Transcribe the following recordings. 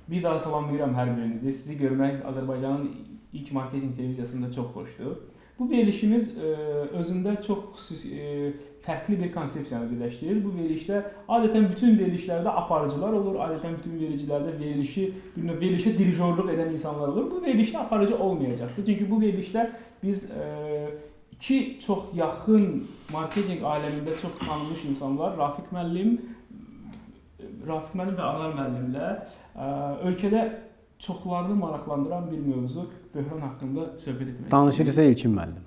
Bir daha salamlayıram hər birinizi. Sizi görmək Azərbaycanın ilk marketinq televiziyasında çox xoşdur. Bu verilişimiz özündə çox xüsusi, fərqli bir konsepsiyanı birləşdirir. Bu verilişdə adətən bütün verilişlərdə aparıcılar olur, adətən bütün verilişlərdə verilişə dirijorluq edən insanlar olur. Bu verilişdə aparıcı olmayacaqdır. Çünki bu verilişdə biz iki çox yaxın marketinq aləmində çox tanınmış insanlar, Rafiq müəllim və Anar müəllimlə ölkədə çoxlarını maraqlandıran bir mövzu böhran haqqında söhbət etmək istəyirəm. Danışır isə İlkin müəllim.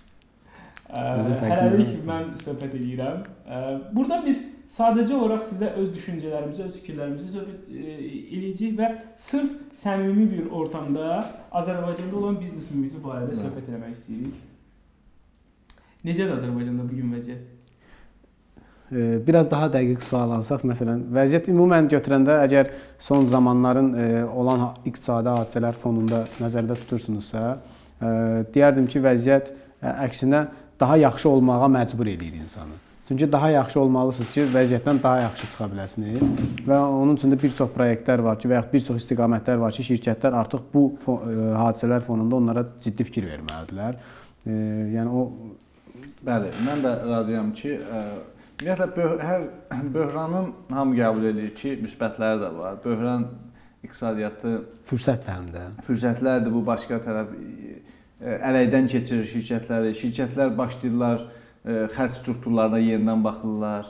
Hələlik mən söhbət edirəm. Burada biz sadəcə olaraq sizə öz düşüncələrimizi, öz fikirlərimizi söhbət edəcəyik və sırf səmimi bir ortamda Azərbaycanda olan biznes mühiti barədə söhbət etmək istəyirik. Necədir Azərbaycanda bugün vəziyyət? Biraz daha dəqiq sual alsaq, məsələn, vəziyyət ümumən götürəndə əgər son zamanların olan iqtisadi hadisələr fonunda nəzərdə tutursunuzsa, deyərdim ki, vəziyyət əksinə daha yaxşı olmağa məcbur edir insanı. Çünki daha yaxşı olmalısınız ki, vəziyyətdən daha yaxşı çıxa biləsiniz və onun üçün də bir çox proyektlər var ki, və yaxud bir çox istiqamətlər var ki, şirkətlər artıq bu hadisələr fonunda onlara ciddi fikir verməlidirlər. Yəni o... Bəli, mən də razıyam ki, ümumiyyətlə, hər böhranın hamı qəbul edir ki, müsbətləri də var. Böhran iqtisadiyyatı fürsətdir həm də. Fürsətlərdir, bu başqa tərəf ələkdən keçirir şirkətləri. Şirkətlər başlayırlar, xərc strukturlarına yenidən baxırlar.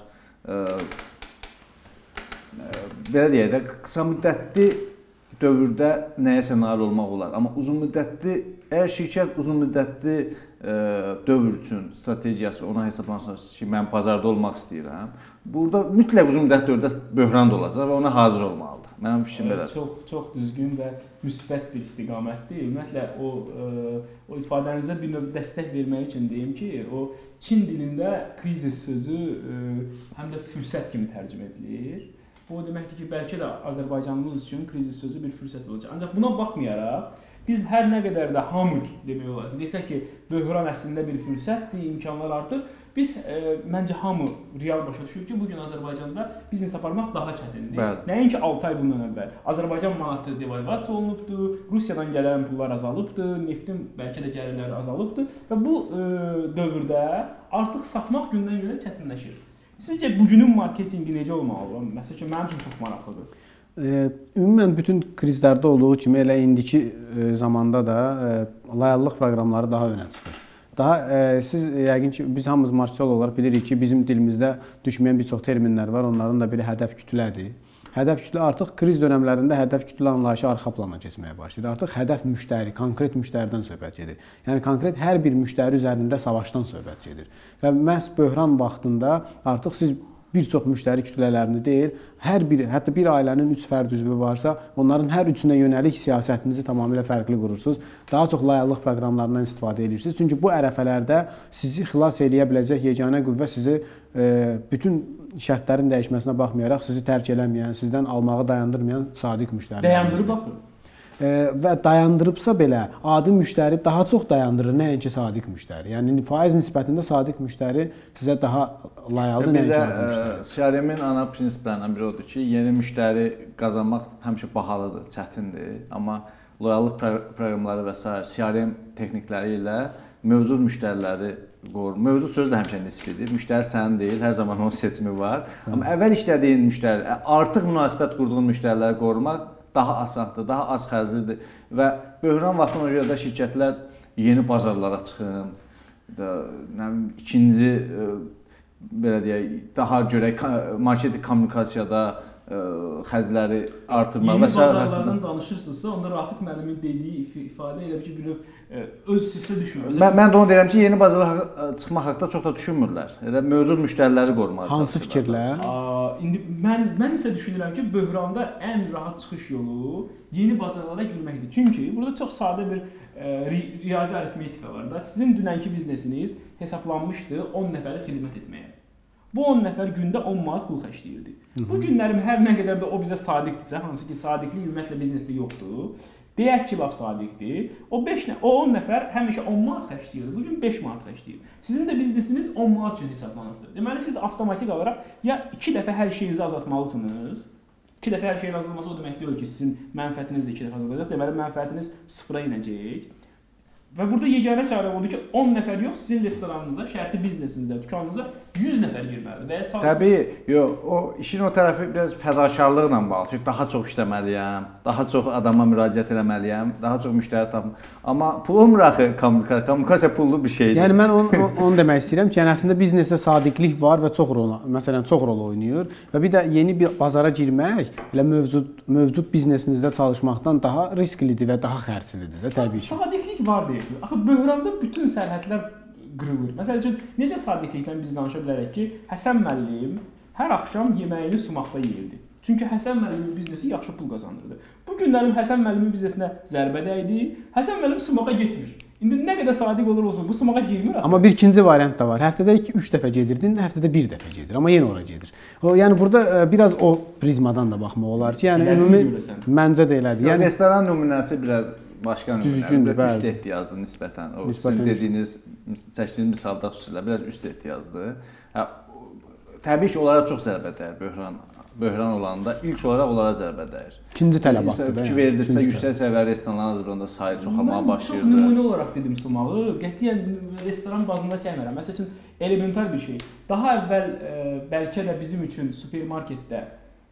Belə deyək də, qısa müddətli dövrdə nəyəsə nail olmaq olar. Amma uzun müddətli, əgər şirkət uzun müddətli dövr üçün strategiyası ona hesablansın ki, mən bazarda olmaq istəyirəm. Burada mütləq uzun müddətli dövrdə böhran da olacaq və ona hazır olmalıdır. Mənim fikrim belədir. Çox düzgün və müsbət bir istiqamətdir. Ümumiyyətlə o ifadənizə bir növ dəstək vermək üçün deyim ki, o Çin dilində krizis sözü həm də fürsət kimi tərcümə edilir. Bu deməkdir ki, bəlkə də Azərbaycanımız üçün krizis sözü bir fürsət olacaq. Ancaq buna baxmayaraq, biz hər nə qədər də hamı demək olar, desək ki, böhran əslində bir fürsətdir, imkanlar artır. Biz, məncə hamı real başa düşür ki, bugün Azərbaycanda biznes aparmaq daha çətindir. Nəinki 6 ay bundan əvvəl. Azərbaycan manatı devalvasiya olunubdur, Rusiyadan gələn pullar azalıbdır, neftin bəlkə də gəlirləri azalıbdır və bu dövrdə artıq satmaq gündən-günə çətinləşir. Sizcə bugünün marketinqi necə olmalıdır? Məsəl üçün, mənim üçün çox maraqlıdır. Ümumən bütün krizlərdə olduğu kimi elə indiki zamanda da layihəlıq proqramları daha önə çıxır. Siz yəqin ki, biz hamımız marketinq olaraq bilirik ki, bizim dilimizdə düşməyən bir çox terminlər var, onların da biri hədəf kütlədir. Hədəf kütlə artıq kriz dönəmlərində hədəf kütlə anlayışı arxa plana keçməyə başlayır. Artıq hədəf müştəri, konkret müştəridən söhbət gedir. Yəni konkret hər bir müştəri üzərində savaşdan söhbət gedir. Və məhz böhran vaxtında artıq siz bir çox müştəri kütlələrini deyil, hətta bir ailənin 3 fərd üzvü varsa, onların hər üçünə yönəlik siyasətinizi tamamilə fərqli qurursunuz. Daha çox layihəlıq proqramlarından istifadə edirsiniz. Çünki bu ərəfələrdə sizi xilas eləyə biləcək yeganə qüvvə sizi bütün şərtlərin dəyişməsinə baxmayaraq sizi tərk eləməyən, sizdən almağı dayandırmayan sadiq müştərilərinizdir. Dayandırıb baxın. Və dayandırıbsa belə, adi müştəri daha çox dayandırır, nəinki sadiq müştəri. Yəni faiz nisbətində sadiq müştəri sizə daha layıqlı, nəinki adi müştəri. CRM-in ana prinsiplərindən biri odur ki, yeni müştəri qazanmaq həmişə bahalıdır, çətindir. Amma loyallıq proqramları və s. CRM texnikləri ilə mövcud müştəriləri qorur. Mövcud söz də həmişə nisbidir. Müştəri sənin deyil, hər zaman onun seçimi var. Amma əvvəl işlədiyin müştəri, artıq münasibət qurduğun müştəriləri qorumaq daha asandır, daha az xərclidir və böhran vaxtına görə də şirkətlər yeni bazarlara çıxın, ikinci, belə deyək, daha görək marketinq kommunikasiyada xərcləri artırmaq və s. Yeni bazarlardan danışırsınızsa, onda Rafiq müəllimin dediyi ifadə elə ki, bir öz sizə düşmür. Mən də onu deyirəm ki, yeni bazarlara çıxmaq haqqında çox da düşünmürlər. Elə mövcud müştəriləri qorumağa çalışırlar. Hansı fikirlər? İndi mən isə düşünürəm ki, böhranda ən rahat çıxış yolu yeni bazarlara girməkdir. Çünki burada çox sadə bir riyazi arifmetika var da. Sizin dünənki biznesiniz hesablanmışdı 10 nəfəri xidmət etməyə. Bu 10 nəfər gündə 10 manat pul xərcləyirdi. Bu günlərim hər nə qədər də o bizə sadiqdirsə, hansı ki sadiqlik ümumiyyətlə biznesdə yoxdur. Deyək ki, lap sadiqdir. O 10 nəfər həmişə 10 manat xərcləyirdi. Bu gün 5 manat xərcləyir. Sizin də biznesiniz 10 manat üçün hesablanıbdır. Deməli siz avtomatik olaraq ya 2 dəfə hər şeyinizi azaltmalısınız, 2 dəfə hər şeyin azalması o demək deyil ki, sizin mənfəətiniz də 2 dəfə azalacaq. Deməli, mənfəətiniz sıfıra inəcək. Və burada yeganə çarə odur ki, 10 nəfər yox, sizin restoranınıza, şərti biznesinizə, dükanınıza 100 nəfər girməlidir. Və əsas Təbii, yox, o işin o tərəfi biraz fədakarlıqla bağlı. Çünki daha çox işləməliyəm, daha çox adama müraciət etməliyəm, daha çox müştəri tapım. Amma pul olmur axı kommunikasiya pullu bir şeydir. Yəni mən onu demək istəyirəm ki, yəni əslində biznesdə sadiqlik var və məsələn çox rol oynayır və bir də yeni bir bazara girmək elə mövcud biznesinizdə çalışmaqdan daha risklidir və daha xərclidir də təbii ki. Sadiqlik var deyirsiniz. Axı böhranda bütün sərhədlər qırılır. Məsəl üçün necə sadiqlikdən biz danışa bilərik ki, Həsən müəllim hər axşam yeməyini sumaqda yeyirdi. Çünki Həsən müəllimin biznesi yaxşı pul qazandırdı. Bu günlərim Həsən müəllimin biznesinə zərbə dəydi. Həsən müəllim sumağa getmir. İndi nə qədər sadiq olur olsun, bu sumağa girmir. Amma bir ikinci variant da var. Həftədə 2-3 dəfə gedirdin, həftədə 1 dəfə gedir, amma yenə ora gedir. Yəni burada biraz o prizmadan da baxmaq olar ki, yəni ümumi məncə də elədir. Yəni restoran nümunəsi biraz başqa nümunədir. Üst ehtiyacdır nisbətən. O sizin dediyiniz, çəkdiyiniz misalda xüsusilə biraz üst ehtiyacdır. Təbii ki, onlara çox zərbə dəyir böhran olanda ilk olaraq onlara zərbə dəyir. İkinci tələbatdır. Fikir verilirsə, yüksək səviyyəli restoranların Azərbaycanda sayı çoxalmağa başlayırdı. Mən nümunə olaraq dedim sumağı, qətiyyən restoran bazında çəkmirəm. Məsəl üçün elementar bir şey. Daha əvvəl bəlkə də bizim üçün supermarketdə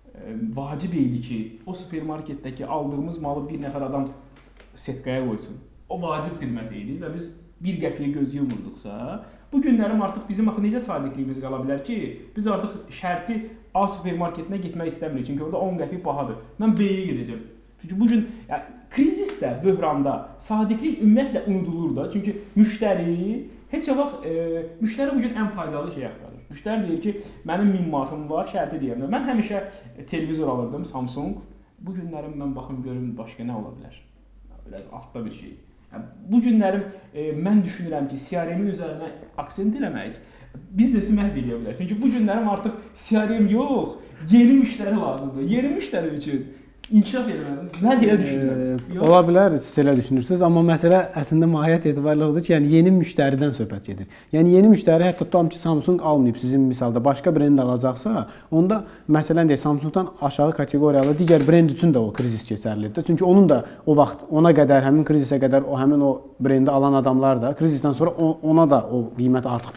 vacib idi ki, o supermarketdəki aldığımız malı bir nəfər adam setkaya qoysun. O vacib xidmət idi və biz 1 qəpiyə göz yumurduqsa, bu günlərim artıq bizim axı necə sadiqliyimiz qala bilər ki, biz artıq şərti A supermarketinə getmək istəmirik, çünki orada 10 qəpik bahadır. Mən B-yə gedəcəm. Çünki bu gün krizisdə, böhranda sadiqlik ümumiyyətlə unudulur da. Çünki müştəri heç vaxt müştəri bu gün ən faydalı şey axtarır. Müştəri deyir ki, mənim 1000 manatım var, şərti deyirəm. Mən həmişə televizor alırdım, Samsung. Bu günlərim mən baxım görüm başqa nə ola bilər. Biraz altda bir şey. Bu günlərim mən düşünürəm ki, CRM-in üzərinə aksent eləmək biznesi məhv edə bilər. Çünki bu günlərim artıq CRM yox, yeni müştəri lazımdır. Yeni müştəri üçün inkişaf etməliyəm. Mən elə düşünürəm. Ola bilər, siz elə düşünürsünüz, amma məsələ əslində mahiyyət etibarilə odur ki, yəni yeni müştəridən söhbət gedir. Yəni yeni müştəri hətta tutam ki, Samsung almayıb sizin misalda başqa brend alacaqsa, onda məsələn deyək Samsungdan aşağı kateqoriyalı digər brend üçün də o krizis keçərlidir. Çünki onun da o vaxt ona qədər həmin krizisə qədər həmin o brendi alan adamlar da krizisdən sonra ona da o qiymət artıq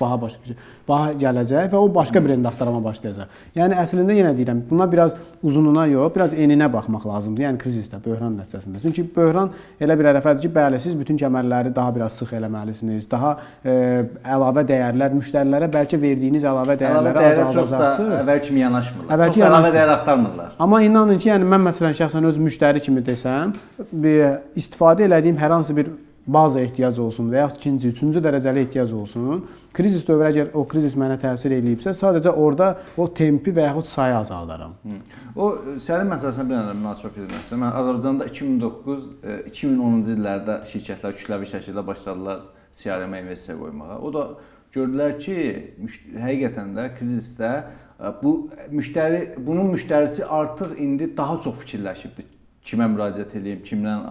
baha gələcək və o başqa brendi axtarmağa başlayacaq. Yəni əslində yenə deyirəm, buna biraz uzununa yox, biraz eninə baxmaq lazımdır. Yəni krizisdə, böhran nəticəsində. Çünki böhran elə bir ərəfədir ki, bəli, siz bütün kəmərləri daha biraz sıx eləməlisiniz. Daha əlavə dəyərlər, müştərilərə bəlkə verdiyiniz əlavə dəyərləri azaldacaqsınız. Əvvəl kimi yanaşmırlar. Çox əlavə dəyər axtarmırlar. Amma inanın ki, yəni mən məsələn şəxsən öz müştəri kimi desəm, istifadə elədiyim hər hansı bir baza ehtiyac olsun və yaxud ikinci, üçüncü dərəcəli ehtiyac olsun, krizis dövrü əgər o krizis mənə təsir eləyibsə, sadəcə orada o tempi və yaxud sayı azaldaram. O sənin məsələsinə bir dənə münasibət bildirmək mən Azərbaycanda 2009-2010-cu illərdə şirkətlər kütləvi şəkildə başladılar CRM-ə investisiya qoymağa. O da gördülər ki, həqiqətən də krizisdə bunun müştərisi artıq indi daha çox fikirləşibdir. Kimə müraciət edeyim, kimdən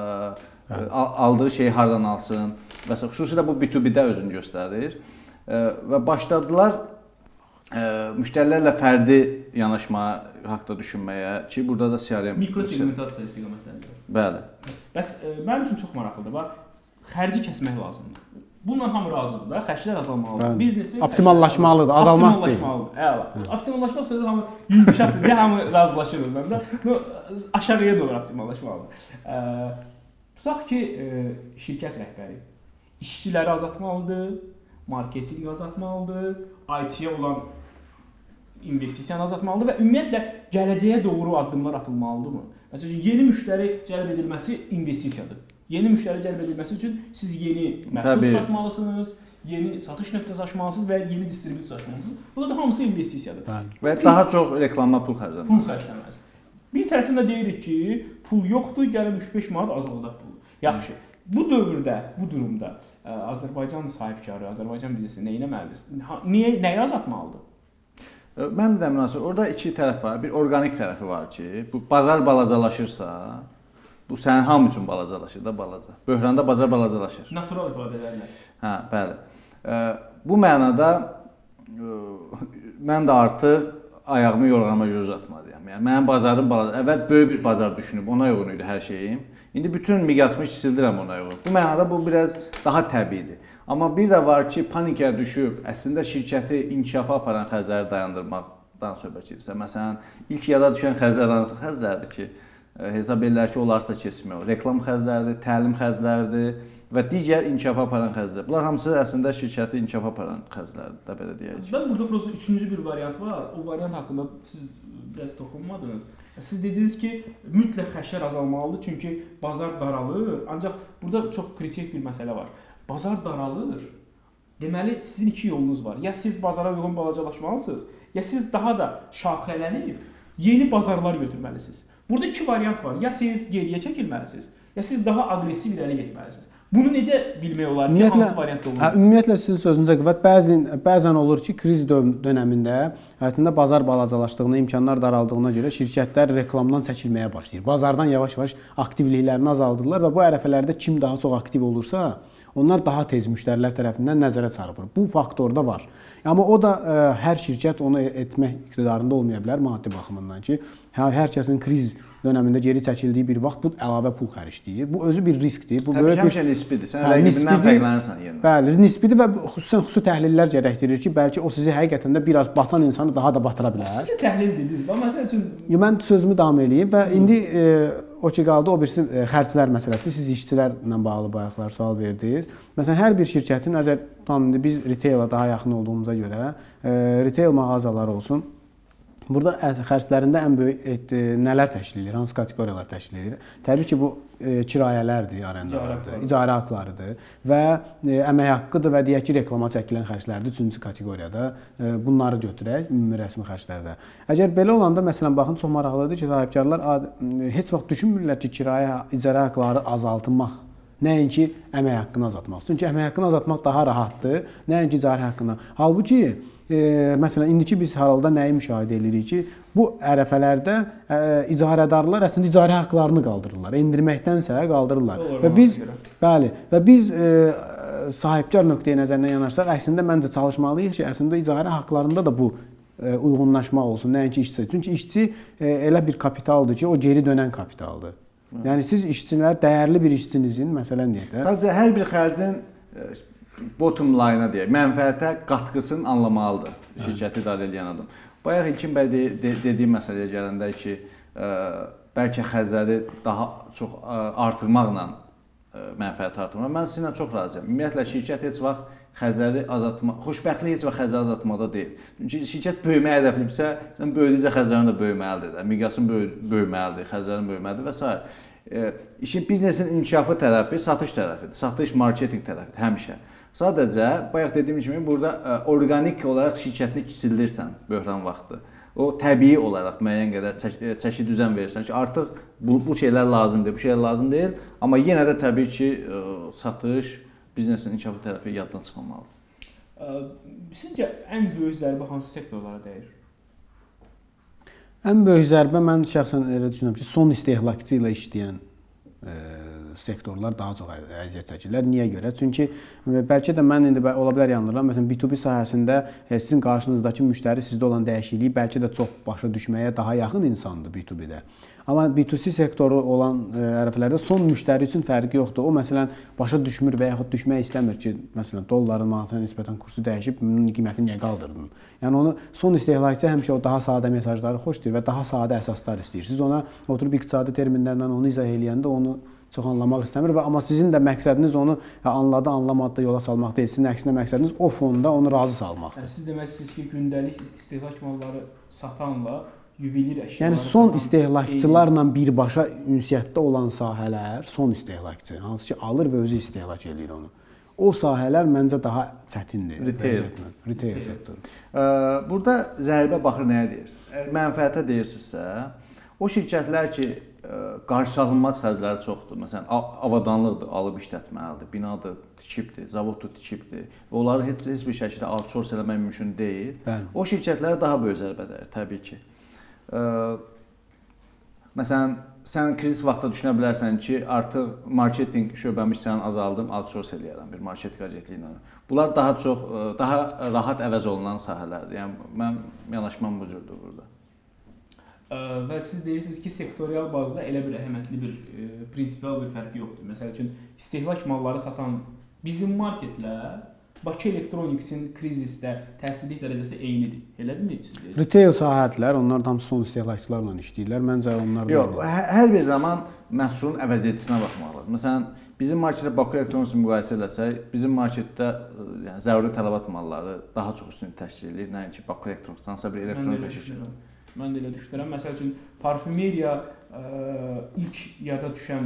aldığı şeyi hardan alsın və xüsusilə bu B2B-də özünü göstərir və başladılar müştərilərlə fərdi yanaşmağa haqqda düşünməyə ki, burada da CRM mikrosegmentasiya istiqamətləridir. Bəli. Bəs mənim üçün çox maraqlıdır. Xərci kəsmək lazımdır. Bununla hamı razıdır da, xərclər azalmalıdır. Biznesi optimallaşmalıdır, azalmaq deyil. Əla. Optimallaşmaq sözü hamı yumşaqdır, deyə hamı razılaşır ondan da. Aşağıya doğru optimallaşmalıdır. Tutaq ki, şirkət rəhbəri işçiləri azaltmalıdır, marketinqi azaltmalıdır, IT-yə olan investisiyanı azaltmalıdır və ümumiyyətlə gələcəyə doğru addımlar atılmalıdırmı? Məsələn, yeni müştəri cəlb edilməsi investisiyadır. Yeni müştəri cəlb edilməsi üçün siz yeni məhsul çıxartmalısınız, yeni satış nöqtəsi açmalısınız və yeni distribusiya açmalısınız. Bu da hamısı investisiyadır. Və daha çox reklama pul xərcləməlisiniz. Bir tərəfində deyirik ki, pul yoxdur, gəlin 3-5 manat azaldaq pulu. Yaxşı. Bu dövrdə, bu durumda Azərbaycan sahibkarı, Azərbaycan biznesi nə etməlidir? Nəyi azaltmalıdır? Mənim də münasibət. Orada iki tərəf var. Bir orqanik tərəfi var ki, bu bazar balacalaşırsa, bu sənin hamı üçün balacalaşır da balaca. Böhranda bazar balacalaşır. Natural ifadələrlə. Hə, bəli. Bu mənada mən də artıq ayağımı yorğanıma görə uzatmalıyam. Yəni mənim bazarım balaca. Əvvəl böyük bir bazar düşünüb ona uyğun idi hər şeyim. İndi bütün miqyasımı kiçildirəm ona uyğun. Bu mənada bu biraz daha təbiidir. Amma bir də var ki, panikaya düşüb əslində şirkəti inkişafa aparan xərcləri dayandırmaqdan söhbət gedirsə, məsələn, ilk yada düşən xərclər hansı xərclərdir ki, hesab edirlər ki, onlarsa keçmiyor. Reklam xərcləridir, təlim xərcləridir və digər inkişafa aparan xərclər. Bunlar hamısı əslində şirkəti inkişafa aparan xərclərdir də belə deyək. Ben burada prosta üçüncü bir variant var. O variant haqqında siz biraz toxunmadınız. Siz dediniz ki, mütləq xərclər azalmalıdır çünki bazar daralır. Ancaq burada çox kritik bir məsələ var. Bazar daralır. Deməli sizin iki yolunuz var. Ya siz bazara uyğun balacalaşmalısınız, ya siz daha da şaxələnib yeni bazarlar götürməlisiniz. Burada iki variant var. Ya siz geriyə çəkilməlisiniz, ya siz daha aqressiv irəli getməlisiniz. Bunu necə bilmək olar ki, hansı variantda olur? Ümumiyyətlə sizin sözünüzə qüvvət, bəzən olur ki, kriz dönəmində əslində bazar balacalaşdığına, imkanlar daraldığına görə şirkətlər reklamdan çəkilməyə başlayır. Bazardan yavaş-yavaş aktivliklərini azaldırlar və bu ərəfələrdə kim daha çox aktiv olursa, onlar daha tez müştərilər tərəfindən nəzərə çarpılır. Bu faktor da var. Amma o da hər şirkət onu etmək iqtidarında olmaya bilər maddi baxımından ki, hər kəsin kriz dönəmində geri çəkildiyi bir vaxt bu əlavə pul xərcləyir. Bu özü bir riskdir. Bu böyük bir nisbidir. Sən rəqibindən fərqlənirsən yenə. Bəli, nisbidir və xüsusən xüsusi təhlillər gərəkdirir ki, bəlkə o sizi həqiqətən də biraz batan insanı daha da batıra bilər. Siz təhlil dediniz. Məsəl üçün mən sözümü davam eləyim və indi o ki qaldı o birisi xərclər məsələsi. Siz işçilərlə bağlı bayaqlar sual verdiniz. Məsələn, hər bir şirkətin indi biz retail-a daha yaxın olduğumuza görə retail mağazaları olsun. Burada xərclərində ən böyük nələr təşkil edir, hansı kateqoriyalar təşkil edir? Təbii ki, bu kirayələrdir, arенdalardır, icarə haqlarıdır və əmək haqqıdır və deyək ki, reklama çəkilən xərclərdir üçüncü kateqoriyada. Bunları götürək ümumi rəsmi xərclərdə. Əgər belə olanda, məsələn, baxın, çox maraqlıdır ki, sahibkarlar heç vaxt düşünmürlər ki, kirayə, icarə haqları azaltmaq, nəinki əmək haqqını azaltmaq. Çünki əmək haqqını azaltmaq daha rahatdır, nəinki icarə haqqını. Halbuki məsələn, indiki biz halda nəyi müşahidə edirik ki, bu ərəfələrdə icarədarlar əslində icarə haqqlarını qaldırırlar. Endirməkdənsə qaldırırlar. Və biz sahibkar nöqteyi nəzərindən yanaşsaq, əslində məncə çalışmalıyıq ki, əslində icarə haqqlarında da bu uyğunlaşma olsun, nəinki işçi. Çünki işçi elə bir kapitaldır ki, o geri dönən kapitaldır. Yəni siz işçilər, dəyərli bir işçinizin, məsələn deyək də. Sadəcə hər bir xərcin bottom line-a deyək, mənfəətə qatqısını anlamalıdır şirkəti idarə edən adam. Bayaq İlkin bəy dediyi məsələyə gələndə ki, bəlkə xərcləri daha çox artırmaqla mənfəəti artırmaq. Mən sizinlə çox razıyam. Ümumiyyətlə, şirkət heç vaxt xərcləri azaltmaq, xoşbəxtlik heç vaxt xərcləri azaltmaqda deyil. Çünki şirkət böyüməyə hədəfləyibsə, sən böyüdükcə xərclərin də böyüməlidir, miqyasın böyüməlidir, xərclərin böyüməlidir və s. İşin biznesin inkişafı tərəfi satış tərəfidir, satış marketinq tərəfidir həmişə. Sadəcə, bayaq dediyim kimi, burada orqanik olaraq şirkətini kiçildirsən böhran vaxtı. O təbii olaraq müəyyən qədər çəki düzən verirsən ki, artıq bu şeylər lazımdır, bu şeylər lazım deyil. Amma yenə də təbii ki, satış, biznesin inkişafı tərəfi yaddan çıxmamalıdır. Sizcə ən böyük zərbə hansı sektorlara dəyir? Ən böyük zərbə mən şəxsən elə düşünürəm ki, son istehlakçı ilə işləyən sektorlar daha çox əziyyət çəkirlər. Niyə görə? Çünki bəlkə də mən indi ola bilər yanılıram. Məsələn, B2B sahəsində sizin qarşınızdakı müştəri sizdə olan dəyişikliyi bəlkə də çox başa düşməyə daha yaxın insandır B2B-də. Amma B2C sektoru olan ərəfələrdə son müştəri üçün fərqi yoxdur. O məsələn başa düşmür və yaxud düşmək istəmir ki, məsələn dolların manatına nisbətən kursu dəyişib, bunun qiymətini niyə qaldırdın? Yəni onu son istehlakçı həmişə o daha sadə mesajları xoşlayır və daha sadə əsaslar istəyir. Siz ona oturub iqtisadi terminlərlə onu izah eləyəndə onu çox anlamaq istəmir və amma sizin də məqsədiniz onu anladı, anlamadı yola salmaq deyil. Sizin əksinə məqsədiniz o fonda onu razı salmaqdır. Siz deməlisiniz ki, gündəlik istehlak malları satanla yuvelir əşyaları. Yəni son istehlakçılarla birbaşa ünsiyyətdə olan sahələr, son istehlakçı, hansı ki alır və özü istehlak edir onu. O sahələr məncə daha çətindir. Retail sektoru. Burada zərbə baxır nəyə deyirsiniz? Əgər mənfəətə deyirsinizsə, o şirkətlər ki, qarşılanılmaz xərcləri çoxdur. Məsələn, avadanlıqdır, alıb işlətməlidir, binadır, tikibdir, zavoddur, tikibdir və onları heç bir şəkildə outsource eləmək mümkün deyil. Bəli. O şirkətlərə daha böyük zərbə dəyir, təbii ki. Məsələn, sən krizis vaxtında düşünə bilərsən ki, artıq marketinq şöbəmi işçilərini azaldım, outsource eləyərəm bir marketinq agentliyi ilə. Bunlar daha çox, daha rahat əvəz olunan sahələrdir. Yəni mən yanaşmam bu cürdür burada. Və siz deyirsiniz ki, sektorial bazda elə bir əhəmiyyətli bir prinsipial bir fərqi yoxdur. Məsəl üçün istehlak malları satan bizim marketlə Bakı Elektroniksin krizisdə təsirlik dərəcəsi eynidir. Elədirmi siz deyirsiniz? Retail sahədlər, onlar tam son istehlakçılarla işləyirlər. Məncə onlar da yox, hər bir zaman məhsulun əvəziyyətisinə baxmalıdır. Məsələn, bizim marketlə Bakı Elektroniklə müqayisə etsək, bizim marketdə yəni zəruri tələbat malları daha çox üstünlük təşkil edir, nəinki Bakı Elektronikdansa bir elektronik şirkət. Mən də elə düşünürəm. Məsəl üçün parfümeriya ilk yada düşən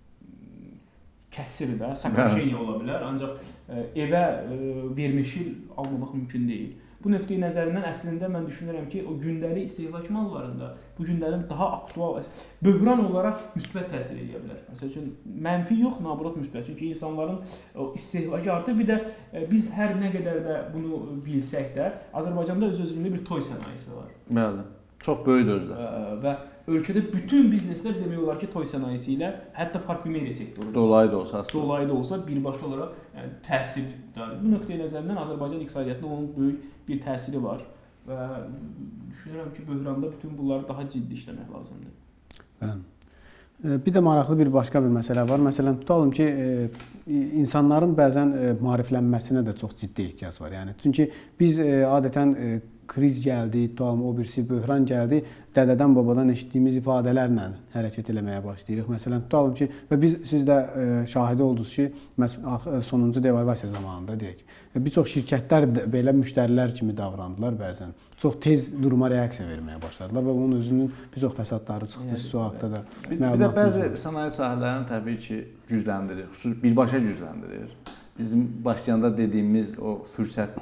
kəsir də, Sakaşeniya ola bilər, ancaq evə vermişil almamaq mümkün deyil. Bu nöqteyi nəzərindən əslində mən düşünürəm ki, o gündəlik istehlak mallarında bu günlərin daha aktual, böhran olaraq müsbət təsir edə bilər. Məsəl üçün mənfi yox, nabrot müsbət. Çünki insanların o istehlakı artır. Bir də biz hər nə qədər də bunu bilsək də, Azərbaycanda öz-özlüyündə bir toy sənayesi var. Bəli. Çox böyükdür özdə. Və ölkədə bütün bizneslər demək olar ki, toy sənayesi ilə, hətta parfümeriya sektoru dolayı da olsa, dolayı da olsa birbaşa olaraq yəni, təsir edir. Bu nöqteyi nəzərindən Azərbaycan iqtisadiyyatına onun böyük bir təsiri var və düşünürəm ki, böhranda bütün bunları daha ciddi işləmək lazımdır. Bəli. Bir də maraqlı bir başqa bir məsələ var. Məsələn, tutalım ki, insanların bəzən maariflənməsinə də çox ciddi ehtiyac var. Yəni çünki biz adətən kriz gəldi, tutalım o birisi böhran gəldi, dədədən babadan eşitdiyimiz ifadələrlə hərəkət eləməyə başlayırıq. Məsələn, tutalım ki, və siz də şahidi oldunuz ki, sonuncu devalvasiya zamanında deyək. Bir çox şirkətlər belə müştərilər kimi davrandılar bəzən. Çox tez duruma reaksiya verməyə başladılar və onun özünün bir çox fəsadları çıxdı. Siz o haqda da məlumat. Bir də bəzi sənaye sahələrini təbii ki, gücləndirir, birbaşa gücləndirir. Bizim başlayanda dediyimiz o fürsət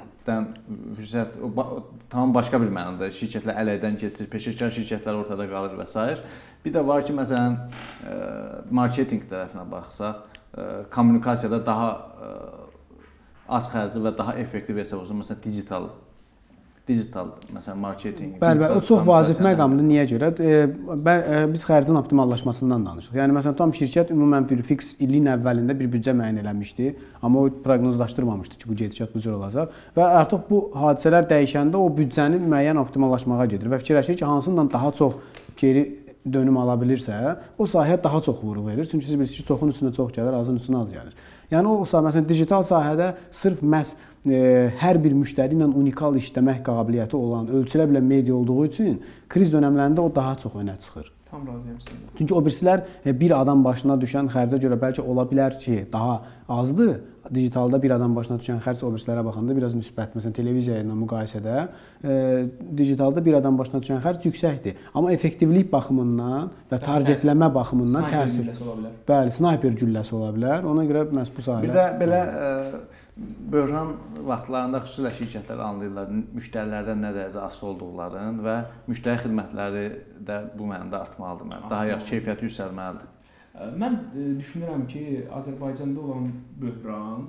tamam başqa bir mənada şirkətlər əleyhdən keçir, peşəkar şirkətlər ortada qalır və s. Bir də var ki, məsələn, marketinq tərəfinə baxsaq, kommunikasiyada daha az xərcli və daha effektiv hesab olsun. Məsələn, digital məsələn marketinq. Bəli, o çox vacib məqamdır. Niyə görə? Biz xərcin optimallaşmasından danışırıq. Yəni məsələn, tam şirkət ümumən bir fiks ilin əvvəlində bir büdcə müəyyən eləmişdi, amma o proqnozlaşdırmamışdı ki, bu gedişat bu cür olacaq və artıq bu hadisələr dəyişəndə o büdcəni müəyyən optimallaşmağa gedir və fikirləşir ki, hansından daha çox geri dönüm ala bilirsə, o sahəyə daha çox vurğu verir. Çünki siz bilirsiniz ki, çoxun üstünə çox gəlir, azın üstünə az gəlir. Yəni o sahə, məsələn, digital sahədə sırf məhz hər bir müştəri ilə unikal işləmək qabiliyyəti olan, ölçülə bilən media olduğu üçün kriz dönəmlərində o daha çox önə çıxır. Tam razıyam sizinlə. Çünki o birisilər bir adam başına düşən xərcə görə bəlkə ola bilər ki, daha azdır. Digitalda bir adam başına düşən xərc o birisilərə baxanda biraz müsbət. Məsələn, televiziya ilə müqayisədə digitalda bir adam başına düşən xərc yüksəkdir. Amma effektivlik baxımından və targetləmə baxımından təsir. Bəli, snayper gülləsi ola bilər. Ona görə məhz bu sahələr. Bir də belə böhran vaxtlarında xüsusilə şirkətlər anlayırlar müştərilərdən nə dərəcə asılı olduqlarını və müştəri xidmətləri də bu mənada artmalıdır. Daha yaxşı keyfiyyəti yüksəlməlidir. Mən düşünürəm ki, Azərbaycanda olan böhran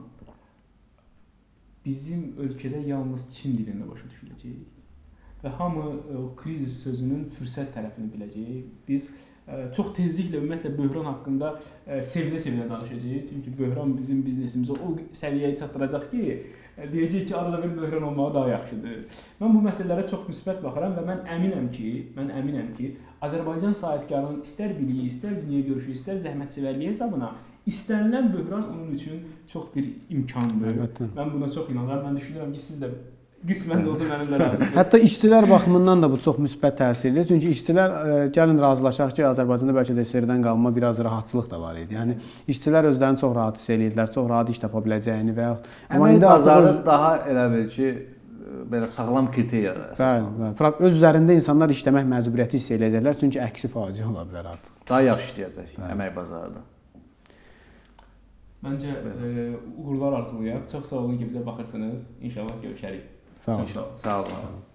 bizim ölkədə yalnız Çin dilində başa düşüləcək və hamı o krizis sözünün fürsət tərəfini biləcək. Biz çox tezliklə ümumiyyətlə böhran haqqında sevinə-sevinə danışacağıq. Çünki böhran bizim biznesimizə o səviyyəyə çatdıracaq ki, deyəcək ki, arada bir böhran olmağı daha yaxşıdır. Mən bu məsələlərə çox müsbət baxıram və mən əminəm ki, Azərbaycan sahibkarının istər biliyi, istər dünya görüşü, istər zəhmətsevərliyi hesabına istənilən böhran onun üçün çox bir imkandır. Əlbəttə. Mən buna çox inanıram. Mən düşünürəm ki, siz də qismən də olsa mənimlə razısınız. Hətta işçilər baxımından da bu çox müsbət təsirlidir. Çünki işçilər, gəlin razılaşaq ki, Azərbaycanda bəlkə də SSR-dən qalma biraz rahatçılıq da var idi. Yəni işçilər özlərini çox rahat hiss edirdilər, çox rahat iş tapa biləcəyini və amma indi bazarı daha elə bil ki, belə sağlam kriteriyalar əsaslanır. Bəli. Öz üzərində insanlar işləmək məcburiyyəti hiss edəcəklər, çünki əksi faciə ola bilər artıq. Daha yaxşı işləyəcək əmək bazarında. Məncə uğurlar arzulayaq. Çox sağ olun ki, bizə baxırsınız. İnşallah görüşərik. Sağ olun. Sağ olun.